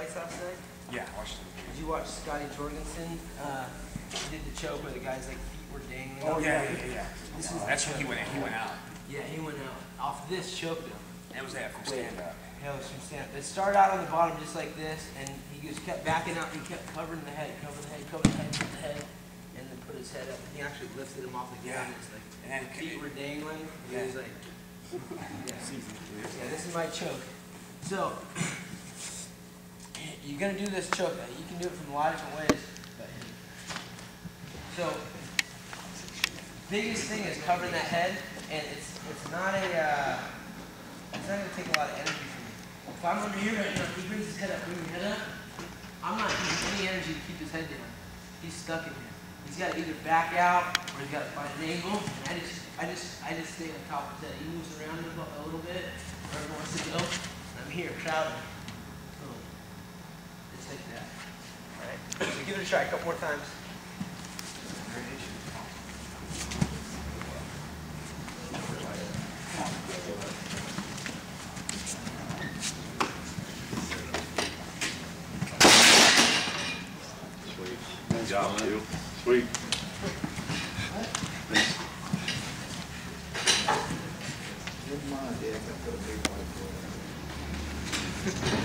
fights last night? Yeah, I watched them. Did you watch Scotty Jorgensen? He did the choke where the guy's like feet were dangling. Oh yeah. That's when he went out. Yeah, he went out. Off this choke though. That was that from stand up. Yeah, it was from stand up. It started out on the bottom just like this, and he just kept backing up. He kept covering the head, covering the head, covering the head, and then put his head up. He actually lifted him off the ground. It's like and feet were dangling. He was like, yeah, this is my choke. So you're gonna do this choke. You can do it from a lot of different ways. So biggest thing is covering that head, and it's not gonna take a lot of energy from you. If I'm under here right now, he brings his head up, bring your head up. I'm not using any energy to keep his head down. He's stuck in here. He's got to either back out or he's got to find an angle. I just stay on top of his head. He moves around a little bit, wherever he wants to go. I'm here, crowding. Boom. Just like that. All right. So give it a try a couple more times. Good job, dude. Sweet. Good mind, Dad. I put a big white boy.